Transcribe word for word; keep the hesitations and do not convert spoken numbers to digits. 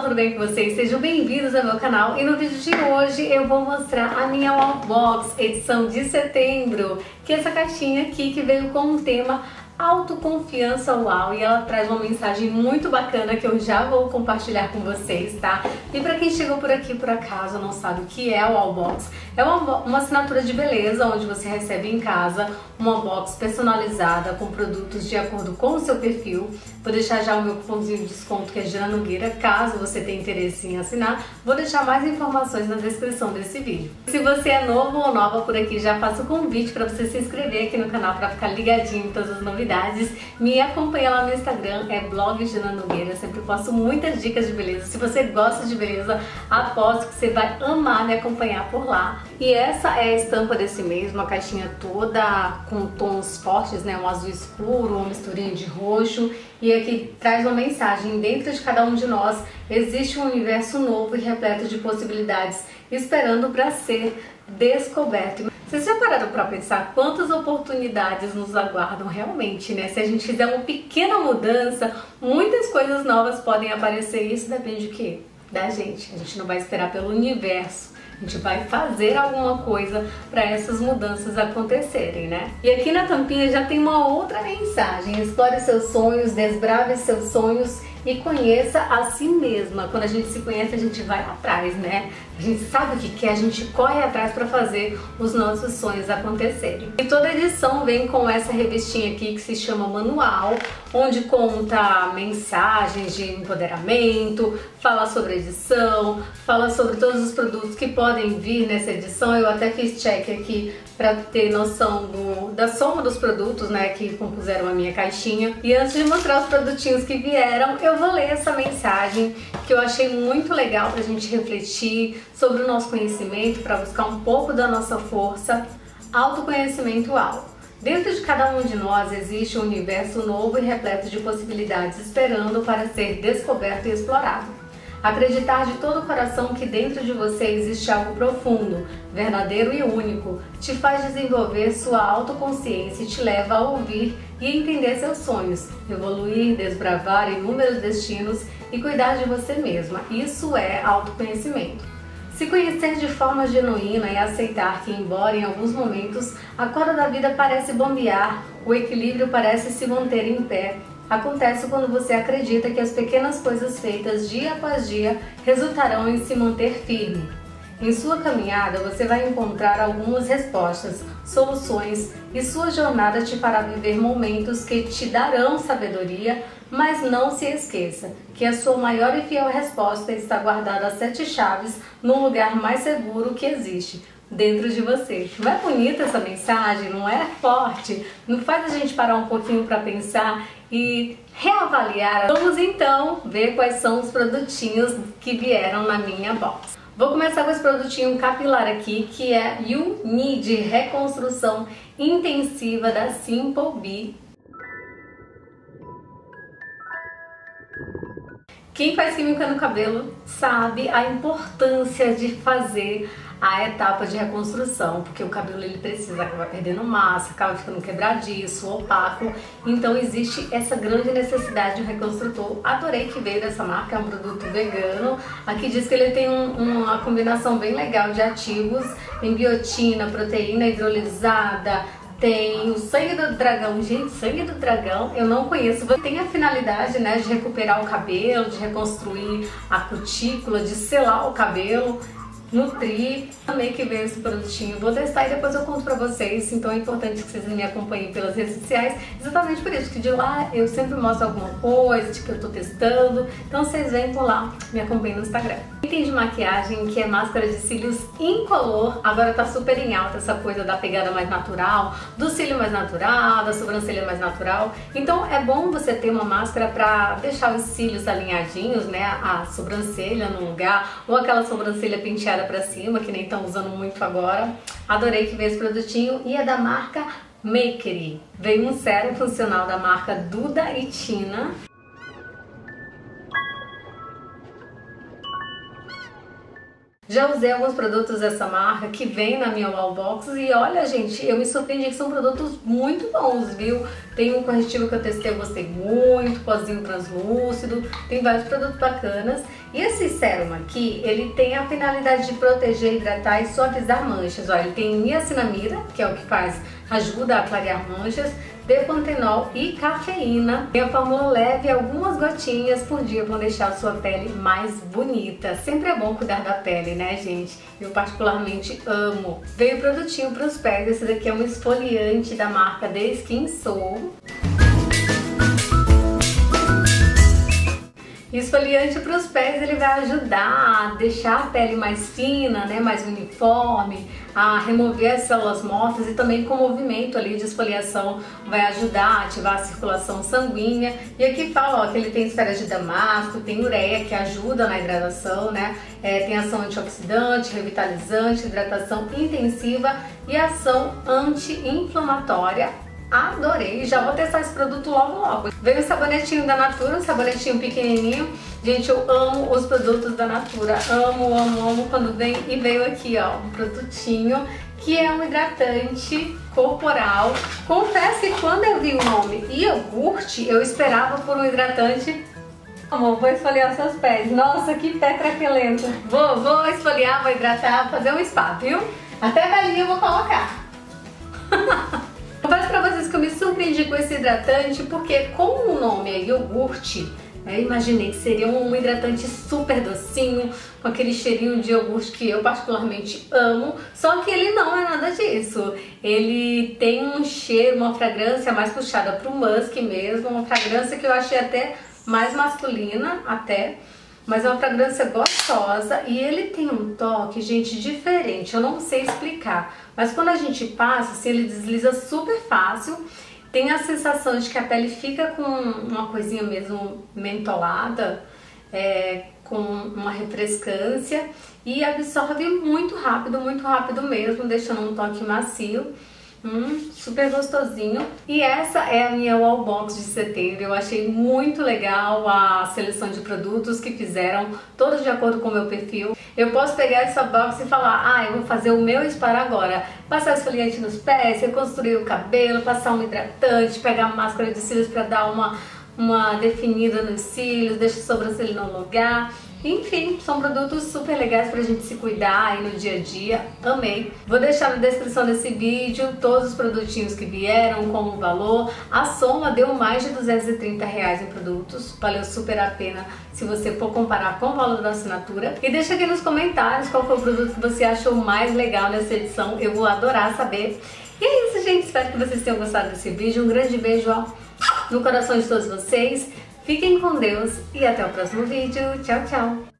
tudo bem com vocês? Sejam bem-vindos ao meu canal e no vídeo de hoje eu vou mostrar a minha Wallbox edição de setembro, que é essa caixinha aqui que veio com um tema autoconfiança uau, e ela traz uma mensagem muito bacana que eu já vou compartilhar com vocês, tá? E para quem chegou por aqui por acaso não sabe o que é a Wallbox, é uma, uma assinatura de beleza onde você recebe em casa uma box personalizada com produtos de acordo com o seu perfil. Vou deixar já o meu cupomzinho de desconto que é Jana Nogueira, caso você tenha interesse em assinar. Vou deixar mais informações na descrição desse vídeo. Se você é novo ou nova por aqui, já faço o convite para você se inscrever aqui no canal para ficar ligadinho em todas as novidades. Me acompanha lá no Instagram, é blog Jana Nogueira. Eu sempre posto muitas dicas de beleza. Se você gosta de beleza, aposto que você vai amar me acompanhar por lá. E essa é a estampa desse mês, uma caixinha toda com tons fortes, né? Um azul escuro, uma misturinha de roxo. E aqui traz uma mensagem: dentro de cada um de nós existe um universo novo e repleto de possibilidades, esperando para ser descoberto. Vocês já pararam para pensar quantas oportunidades nos aguardam realmente, né? Se a gente fizer uma pequena mudança, muitas coisas novas podem aparecer. E isso depende de quê? Da gente. A gente não vai esperar pelo universo. A gente vai fazer alguma coisa para essas mudanças acontecerem, né? E aqui na tampinha já tem uma outra mensagem: explore seus sonhos, desbrave seus sonhos e conheça a si mesma. Quando a gente se conhece, a gente vai atrás, né? A gente sabe o que quer, a gente corre atrás para fazer os nossos sonhos acontecerem. E toda edição vem com essa revistinha aqui que se chama Manual, onde conta mensagens de empoderamento, fala sobre a edição, fala sobre todos os produtos que podem vir nessa edição. Eu até fiz check aqui para ter noção do, da soma dos produtos, né, que compuseram a minha caixinha. E antes de mostrar os produtinhos que vieram, eu vou ler essa mensagem que eu achei muito legal pra gente refletir sobre o nosso conhecimento, para buscar um pouco da nossa força. Autoconhecimento alto. Dentro de cada um de nós existe um universo novo e repleto de possibilidades, esperando para ser descoberto e explorado. Acreditar de todo o coração que dentro de você existe algo profundo, verdadeiro e único, te faz desenvolver sua autoconsciência e te leva a ouvir e entender seus sonhos, evoluir, desbravar inúmeros destinos e cuidar de você mesma. Isso é autoconhecimento. Se conhecer de forma genuína e aceitar que, embora em alguns momentos a corda da vida parece bombear, o equilíbrio parece se manter em pé, acontece quando você acredita que as pequenas coisas feitas dia após dia resultarão em se manter firme. Em sua caminhada, você vai encontrar algumas respostas, soluções, e sua jornada te fará viver momentos que te darão sabedoria, mas não se esqueça que a sua maior e fiel resposta está guardada a sete chaves no lugar mais seguro que existe, dentro de você. Não é bonita essa mensagem? Não é forte? Não faz a gente parar um pouquinho para pensar e reavaliar? Vamos então ver quais são os produtinhos que vieram na minha box. Vou começar com esse produtinho capilar aqui, que é You Need Reconstrução Intensiva da Simple Bee. Quem faz química no cabelo sabe a importância de fazer a etapa de reconstrução, porque o cabelo ele precisa acabar perdendo massa, acaba ficando quebradiço, opaco. Então existe essa grande necessidade de um reconstrutor. Adorei que veio dessa marca, é um produto vegano. Aqui diz que ele tem um, uma combinação bem legal de ativos, tem biotina, proteína hidrolisada, tem o sangue do dragão. Gente, sangue do dragão eu não conheço. Tem a finalidade, né, de recuperar o cabelo, de reconstruir a cutícula, de selar o cabelo, nutrir. Amei que veio esse produtinho. Vou testar e depois eu conto pra vocês. Então é importante que vocês me acompanhem pelas redes sociais, exatamente por isso, que de lá eu sempre mostro alguma coisa de que eu tô testando. Então vocês vêm por lá, me acompanhem no Instagram. Item de maquiagem, que é máscara de cílios incolor. Agora tá super em alta essa coisa da pegada mais natural, do cílio mais natural, da sobrancelha mais natural. Então é bom você ter uma máscara pra deixar os cílios alinhadinhos, né, a sobrancelha no lugar, ou aquela sobrancelha penteada pra cima, que nem estão usando muito agora. Adorei que veio esse produtinho, e é da marca Makery. Veio um sérum funcional da marca Duda e Tina. Já usei alguns produtos dessa marca que vem na minha Wallbox e olha, gente, eu me surpreendi que são produtos muito bons, viu? Tem um corretivo que eu testei, eu gostei muito, pozinho translúcido, tem vários produtos bacanas E esse sérum aqui, ele tem a finalidade de proteger, hidratar e suavizar manchas. Olha, ele tem niacinamida, que é o que faz, ajuda a clarear manchas, depantenol e cafeína. Tem a fórmula leve e algumas gotinhas por dia vão deixar a sua pele mais bonita. Sempre é bom cuidar da pele, né, gente? Eu particularmente amo. Veio produtinho para os pés. Esse daqui é um esfoliante da marca The Skin Soul. Esfoliante para os pés, ele vai ajudar a deixar a pele mais fina, né, mais uniforme, a remover as células mortas e também com o movimento ali de esfoliação vai ajudar a ativar a circulação sanguínea. E aqui fala, ó, que ele tem esferas de damasco, tem ureia que ajuda na hidratação, né, é, tem ação antioxidante, revitalizante, hidratação intensiva e ação anti-inflamatória. Adorei, já vou testar esse produto logo logo. Veio o sabonetinho da Natura, um sabonetinho pequenininho. Gente, eu amo os produtos da Natura, amo, amo, amo quando vem. E veio aqui, ó, um produtinho que é um hidratante corporal. Confesso que quando eu vi o nome iogurte, eu esperava por um hidratante. Amor, vou esfoliar os seus pés. Nossa, que pé craquelento. Vou, vou esfoliar, vou hidratar, fazer um spa, viu? Até velhinha eu vou colocar. Confesso pra vocês que eu me surpreendi com esse hidratante porque, como o nome é iogurte, eu imaginei que seria um hidratante super docinho, com aquele cheirinho de iogurte que eu particularmente amo, só que ele não é nada disso. Ele tem um cheiro, uma fragrância mais puxada pro musk mesmo, uma fragrância que eu achei até mais masculina, até. Mas é uma fragrância gostosa e ele tem um toque, gente, diferente. Eu não sei explicar, mas quando a gente passa, assim, ele desliza super fácil. Tem a sensação de que a pele fica com uma coisinha mesmo mentolada, é, com uma refrescância e absorve muito rápido, muito rápido mesmo, deixando um toque macio. Hum, super gostosinho. E essa é a minha wall box de setembro. Eu achei muito legal a seleção de produtos que fizeram, todos de acordo com o meu perfil. Eu posso pegar essa box e falar, ah, eu vou fazer o meu spa agora. Passar esfoliante nos pés, reconstruir o cabelo, passar um hidratante, pegar máscara de cílios para dar uma, uma definida nos cílios, deixar a sobrancelha no lugar. Enfim, são produtos super legais pra gente se cuidar aí no dia a dia. Amei! Vou deixar na descrição desse vídeo todos os produtinhos que vieram, com o valor. A soma deu mais de duzentos e trinta reais em produtos. Valeu super a pena se você for comparar com o valor da assinatura. E deixa aqui nos comentários qual foi o produto que você achou mais legal nessa edição. Eu vou adorar saber. E é isso, gente. Espero que vocês tenham gostado desse vídeo. Um grande beijo, ó, no coração de todos vocês. Fiquem com Deus e até o próximo vídeo. Tchau, tchau!